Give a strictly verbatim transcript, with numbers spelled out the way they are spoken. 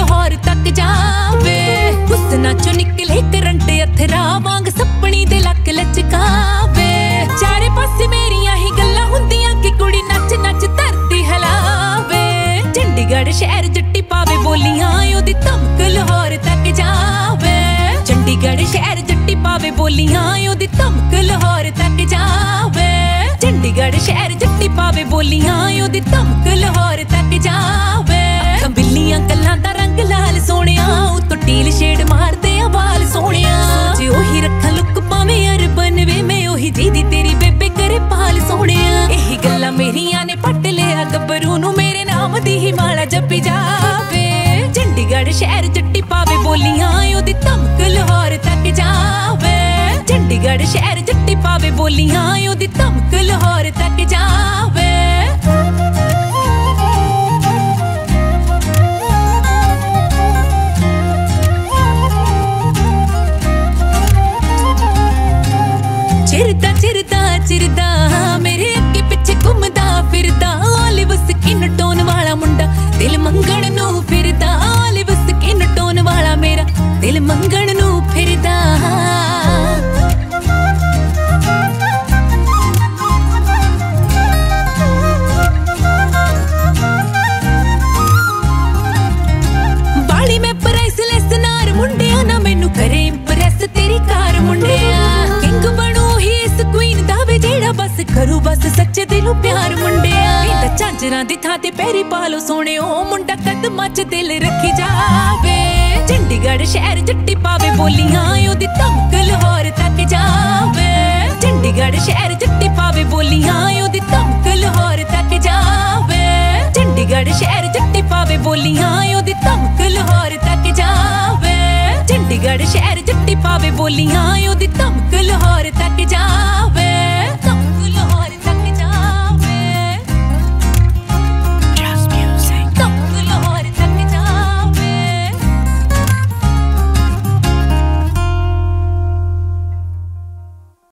लाहौर तक जावे। हुस्ना चो निकले करंट अथरा वांग सपनी दे लक लचकावे। चारे पासे मेरियां ही गल्लां हुंदियां कि कुड़ी नच नच धरती हिलावे। चंडीगढ़ शहर जट्टी पावे बोलियां ओदी धमक लाहौर तक जावे। चंडीगढ़ शहर जट्टी पावे बोलियां ओदी धमक लाहौर तक जावे। चंडीगढ़ शहर जट्टी पावे बोलियां ओदी धमक लाहौर तक जावे। बिल्लियां गल्लां दा रंग लाल सोहणिया उत्तों टील शेड मारदे आ वाल सोहणिया। जे ओही रखा लुक पावे अरबन वे मैं ओही जीदी तेरी बेबे करे पाल सोहणिया। एही गल्लां मेरियां ने पट लिया गब्बरू नू मेरे नाम दी ही माला जपी जावे। चंडीगढ़ शहर जट्टी पावे बोलियां ओदी धमक लाहौर तक जावे। चंडीगढ़ शहर जट्टी पावे बोलियां ओदी धमक लाहौर तक जावे। चिरदा चिरदा चिरदा मेरे अगे पिछे घूमदा फिरदा। ऑलिव स्किन टोन वाला मुंडा दिल मंगण नू फिरदा। ऑलिव स्किन टोन वाला मेरा दिल मंगण नू फिरदा। बाली मैं प्राइसलेस नार मुंडिया ना मैनू करे इंप्रेस तेरी कार मुंडिया। किंग बनू ही इस क्वीन दा वे जेड़ा बस करू बस सच्चे दिलों प्यार मुंडिया। इंदा झांजरां दी थां ते पैरी पालो सोने ओ मुंडा कदमां च दिल रखी जावे। चंडीगढ़ शहर जट्टी पावे बोलियां ओदी धमक लाहौर तक जावे। चंडीगढ़ शहर जट्टी पावे बोलियां ओदी धमक लाहौर तक जावे। चंडीगढ़ शहर जट्टी पावे बोलियां ओदी धमक लाहौर तक जावे। चंडीगढ़ शहर जट्टी पावे बोलियां ओदी धमक लाहौर तक जावे।